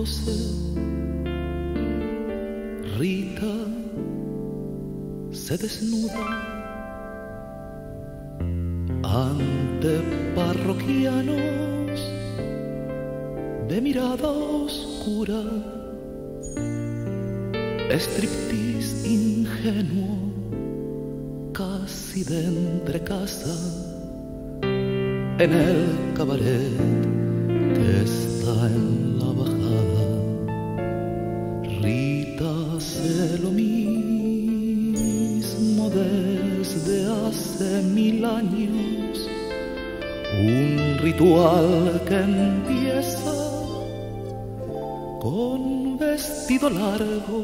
12, Rita se desnuda ante parroquianos de mirada oscura, striptease ingenuo, casi de entrecasa, en el cabaret que está en la bajada. Rita hace lo mismo desde hace 1000 años, un ritual que empieza con vestido largo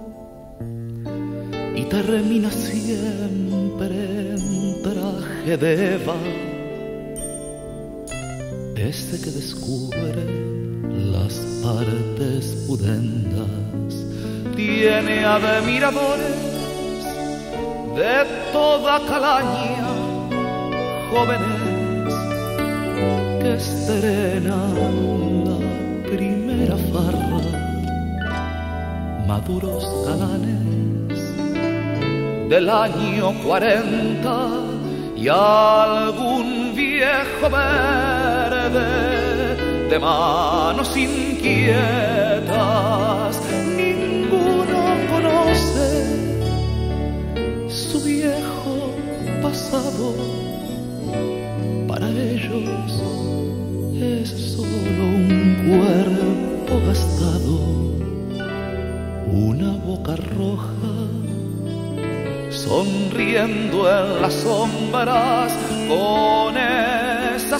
y termina siempre en traje de Eva. Ese que descubre las partes pudendas tiene admiradores de toda calaña, jóvenes que estrenan la primera farra, maduros galanes del año 40 y algún viejo verde de manos inquietas. Ninguno conoce su viejo pasado, para ellos es solo un cuerpo gastado, una boca roja sonriendo en las sombras con esa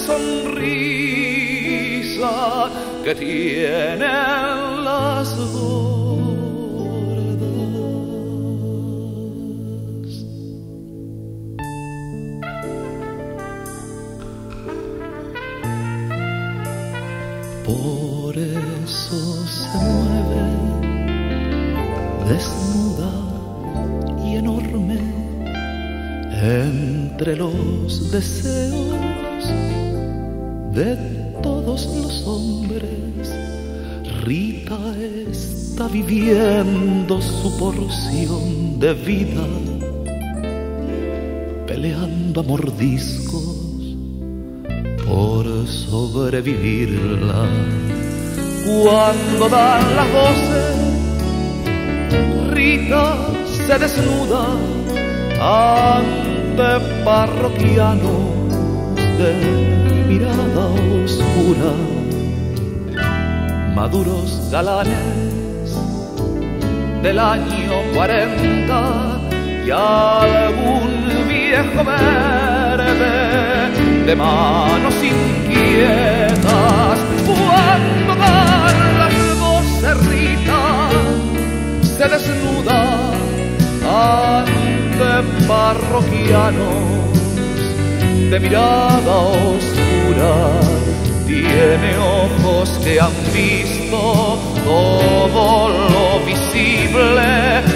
sonrisa que tienen las gordas. Por eso se mueve desnuda y enorme entre los deseos de todos los hombres. Rita está viviendo su porción de vida, peleando a mordiscos por sobrevivirla. Cuando dan las 12, Rita se desnuda ante parroquianos de mirada oscura, maduros galanes del año 40 y algún viejo verde de manos inquietas. Cuando dan las 12, Rita se desnuda ante parroquianos de mirada oscura. Tiene ojos que han visto todo lo visible